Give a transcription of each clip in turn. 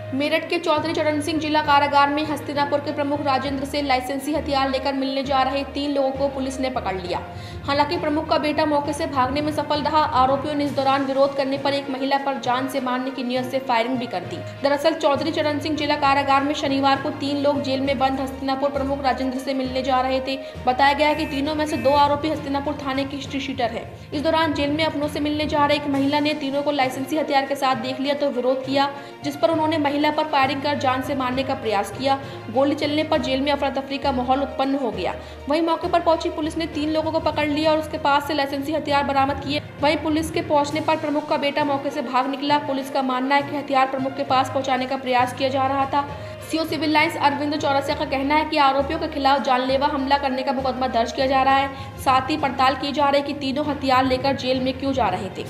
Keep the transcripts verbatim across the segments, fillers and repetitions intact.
मेरठ के चौधरी चरण सिंह जिला कारागार में हस्तिनापुर के प्रमुख राजेंद्र से लाइसेंसी हथियार लेकर मिलने जा रहे तीन लोगों को पुलिस ने पकड़ लिया। हालांकि प्रमुख का बेटा मौके से भागने में सफल रहा। आरोपियों ने इस दौरान विरोध करने पर एक महिला पर जान से मारने की नियत से फायरिंग भी कर दी। दरअसल चौधरी चरण सिंह जिला कारागार में शनिवार को तीन लोग जेल में बंद हस्तिनापुर प्रमुख राजेंद्र से मिलने जा रहे थे। बताया गया कि तीनों में से दो आरोपी हस्तिनापुर थाने की हिस्ट्री शीटर है। इस दौरान जेल में अपनों से मिलने जा रहे एक महिला ने तीनों को लाइसेंसी हथियार के साथ देख लिया तो विरोध किया, जिस पर उन्होंने महिला पर फायरिंग कर जान से मारने का प्रयास किया। गोली चलने पर जेल में अफरा तफरी का माहौल उत्पन्न हो गया। वहीं मौके पर पहुंची पुलिस ने तीन लोगों को पकड़ लिया और उसके पास से लाइसेंसी हथियार बरामद किए। वहीं पुलिस के पहुंचने पर प्रमुख का बेटा मौके से भाग निकला। पुलिस का मानना है कि हथियार प्रमुख के पास पहुंचाने का प्रयास किया जा रहा था। CO Civil Lines Arvind Chaurasia का कहना है कि आरोपियों के खिलाफ जानलेवा हमला करने का मुकदमा दर्ज किया जा रहा है। साथ ही पड़ताल की जा रही है कि तीनों हथियार लेकर जेल में क्यों जा रहे थे।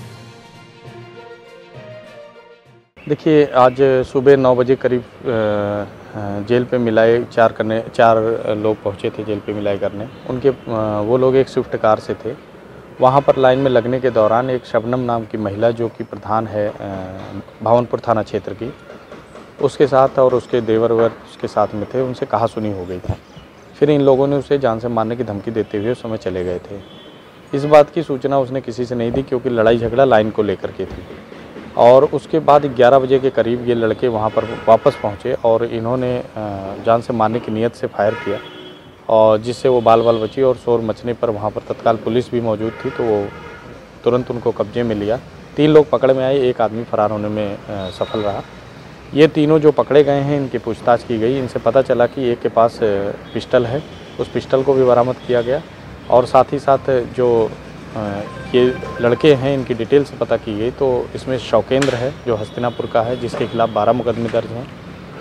देखिए, आज सुबह नौ बजे करीब जेल पे मिलाए चार करने चार लोग पहुंचे थे जेल पे मिलाए करने। उनके वो लोग एक स्विफ्ट कार से थे। वहां पर लाइन में लगने के दौरान एक शबनम नाम की महिला, जो कि प्रधान है भावनपुर थाना क्षेत्र की, उसके साथ और उसके देवर वर उसके साथ में थे, उनसे कहा सुनी हो गई थी। फिर इन लोगों ने उसे जान से मारने की धमकी देते हुए उस समय चले गए थे। इस बात की सूचना उसने किसी से नहीं दी, क्योंकि लड़ाई झगड़ा लाइन को लेकर के थी। और उसके बाद ग्यारह बजे के करीब ये लड़के वहाँ पर वापस पहुँचे और इन्होंने जान से मारने की नीयत से फायर किया, और जिससे वो बाल बाल बची। और शोर मचने पर वहाँ पर तत्काल पुलिस भी मौजूद थी, तो वो तुरंत उनको कब्जे में लिया। तीन लोग पकड़ में आए, एक आदमी फरार होने में सफल रहा। ये तीनों जो पकड़े गए हैं, इनकी पूछताछ की गई। इनसे पता चला कि एक के पास पिस्टल है, उस पिस्टल को भी बरामद किया गया। और साथ ही साथ जो ये लड़के हैं, इनकी डिटेल से पता की गई, तो इसमें शौकेंद्र है जो हस्तिनापुर का है, जिसके खिलाफ बारह मुकदमे दर्ज हैं।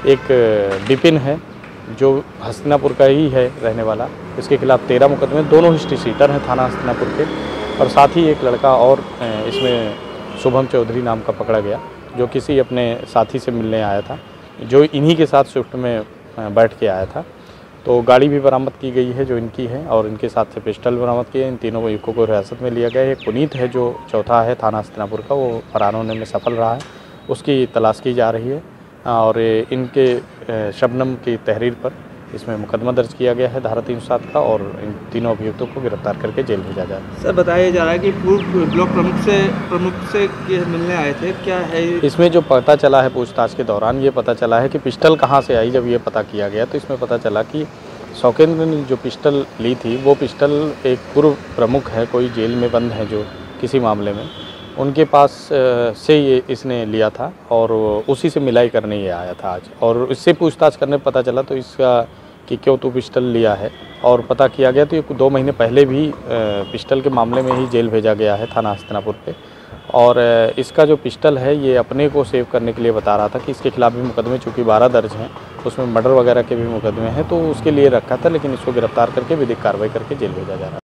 एक विपिन है जो हस्तिनापुर का ही है रहने वाला, इसके खिलाफ तेरह मुकदमे, दोनों हिस्ट्री शीटर हैं थाना हस्तिनापुर के। और साथ ही एक लड़का और इसमें शुभम चौधरी नाम का पकड़ा गया, जो किसी अपने साथी से मिलने आया था, जो इन्हीं के साथ स्विफ्ट में बैठ के आया था। तो गाड़ी भी बरामद की गई है जो इनकी है, और इनके साथ से पिस्टल बरामद किए। इन तीनों युवकों को हिरासत में लिया गया है। एक पुनीत है जो चौथा है थाना हस्तिनापुर का, वो फरार होने में सफल रहा है, उसकी तलाश की जा रही है। और इनके शबनम की तहरीर पर इसमें मुकदमा दर्ज किया गया है धारा तीन सौ सात का, और इन तीनों अभियुक्तों को गिरफ्तार करके जेल भेजा जा रहा है। सर, बताया जा रहा है कि पूर्व ब्लॉक प्रमुख से प्रमुख से मिलने आए थे, क्या है इसमें जो पता चला है पूछताछ के दौरान, ये पता चला है कि पिस्टल कहाँ से आई। जब ये पता किया गया तो इसमें पता चला कि शौकेंद्र ने जो पिस्टल ली थी, वो पिस्टल एक पूर्व प्रमुख है, कोई जेल में बंद है जो किसी मामले में, उनके पास से ये इसने लिया था, और उसी से मिलाई करने ये आया था आज। और इससे पूछताछ करने पता चला तो इसका कि क्यों तू पिस्टल लिया है, और पता किया गया तो ये दो महीने पहले भी पिस्टल के मामले में ही जेल भेजा गया है थाना हस्तिनापुर पे। और इसका जो पिस्टल है, ये अपने को सेव करने के लिए बता रहा था कि इसके खिलाफ भी मुकदमे चूँकि बारह दर्ज हैं, उसमें मर्डर वगैरह के भी मुकदमे हैं, तो उसके लिए रखा था। लेकिन इसको गिरफ्तार करके विधिक कार्रवाई करके जेल भेजा जा रहा है।